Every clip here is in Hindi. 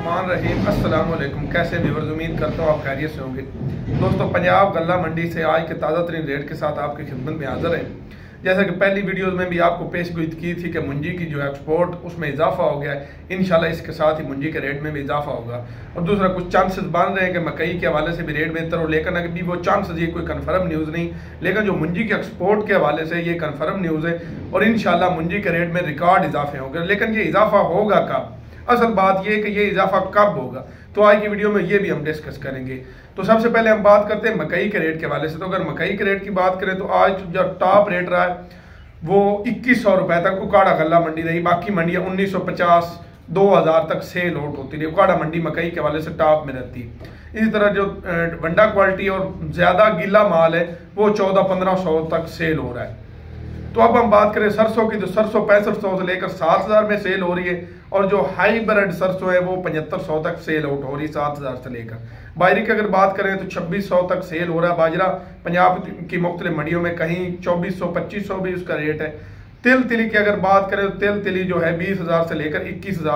बिस्मिल्लाहिर्रहमानिर्रहीम। अस्सलाम वालेकुम। कैसे व्यूअर्स, उम्मीद करता हूँ आप खैरियत से होंगे। दोस्तों, पंजाब गल्ला मंडी से आज के ताज़ा तरीन रेट के साथ आपकी खिदमत में हाज़िर है। जैसा कि पहली वीडियोज़ में भी आपको पेशगोई की थी कि मुंजी की जो एक्सपोर्ट उसमें इजाफा हो गया है। इंशाल्लाह इसके साथ ही मुंजी के रेट में भी इजाफा होगा। और दूसरा, कुछ चांसेस बन रहे हैं कि मकई के हवाले से भी रेट बेहतर हो, लेकिन अभी वो चांसेस, ये कोई कन्फर्म न्यूज़ नहीं, लेकिन जो मुंजी के एक्सपोर्ट के हवाले से ये कन्फर्म न्यूज़ है। और इंशाल्लाह मुंजी के रेट में रिकॉर्ड इजाफे होंगे। लेकिन ये इजाफा होगा कब? असल बात यह कि ये इजाफा कब होगा, तो आज की वीडियो में ये भी हम डिस्कस करेंगे। तो सबसे पहले हम बात करते हैं मकई के रेट के हवाले से। तो अगर मकई के रेट की बात करें तो आज जो टॉप रेट रहा है वो 2100 रुपए तक उकाड़ा गल्ला मंडी रही। बाकी मंडियाँ 1950 2000 तक सेल आउट होती रही। उकाड़ा मंडी मकई के हवाले से टॉप में रहती है। इसी तरह जो वंडा क्वालिटी और ज़्यादा गीला माल है वो 1400-1500 तक सेल हो रहा है। तो अब हम बात करें सरसों की, तो सरसों 6500 से लेकर 7000 में सेल हो रही है। और जो हाईब्रिड सरसों है वो 7500 तक सेल आउट हो रही है, 7000 से लेकर। बाजरे की अगर बात करें तो 2600 तक सेल हो रहा है बाजरा पंजाब की मुख्तलिफ मंडियों में, कहीं 2400-2500 भी उसका रेट है। तिली की अगर बात करें तो तिली जो है 20000 से लेकर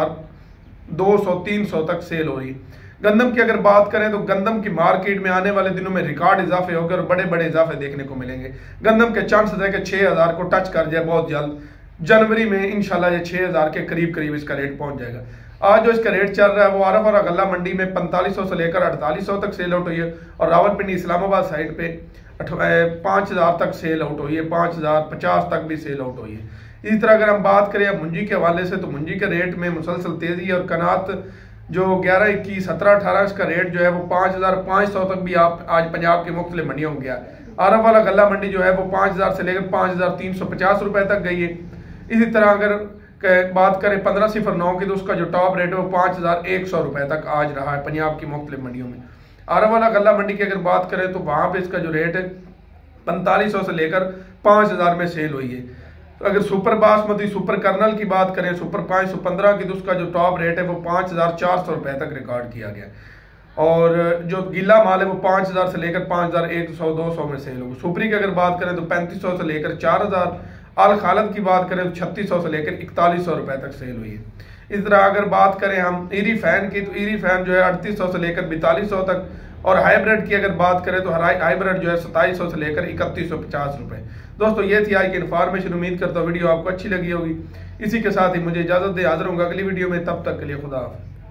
21200-300 तक सेल हो रही है। गंदम की अगर बात करें तो गंदम की मार्केट में आने वाले दिनों में रिकॉर्ड इजाफे होंगे और बड़े बड़े इजाफे देखने को मिलेंगे। गंदम के चांसेस है कि 6000 को टच कर जाए बहुत जल्द। जनवरी में इंशाल्लाह ये 6000 के करीब इसका रेट पहुंच जाएगा। आज जो इसका रेट चल रहा है वो आरफा गल्ला मंडी में 4500 से लेकर 4800 तक सेल आउट हुई है। और रावलपिंडी इस्लामाबाद साइड पे 5000 तक सेल आउट हुई है, 5050 तक भी सेल आउट हुई है। इसी तरह अगर हम बात करें मुंजी के हवाले से, तो मुंजी के रेट में मुसलसल तेजी है। और कनात जो 11, 21, 17, 18 इसका रेट जो है वो 5500 तक भी आप आज पंजाब की मुख्तलिफ मंडियों में गया। आरफ वाला गल्ला मंडी जो है वो 5000 से लेकर 5350 रुपए तक गई है। इसी तरह अगर बात करें 1509 की, तो उसका जो टॉप रेट है वो 5100 रुपए तक आज रहा है पंजाब की मुख्तलिफ मंडियों में। आरफ वाला गल्ला मंडी की अगर बात करें तो वहां पे इसका जो रेट है 4500 से लेकर 5000 में सेल हुई है। तो अगर सुपर बासमती सुपर कर्नल की बात करें, सुपर 515 की, तो उसका जो टॉप रेट है वो 5400 रुपए तक रिकॉर्ड किया गया। और जो गीला माल है वो 5000 से लेकर 5100-200 में सेल होगा। सुपरी की अगर बात करें तो 3500 से लेकर 4000। अल खालद की बात करें तो 3600 से लेकर 4100 रुपए तक सेल हुई है। इस तरह अगर बात करें हम ईरी फैन की, तो ईरी फैन जो है 3800 से लेकर 4200 तक। और हाइब्रिड की अगर बात करें तो हाइब्रिड जो है 2700 से लेकर 3150 रुपए। दोस्तों, ये थी आज की इन्फॉर्मेशन। उम्मीद करता हूँ वीडियो आपको अच्छी लगी होगी। इसी के साथ ही मुझे इजाजत दे, हाजिर होंगे अगली वीडियो में। तब तक के लिए खुदा हाफिज़।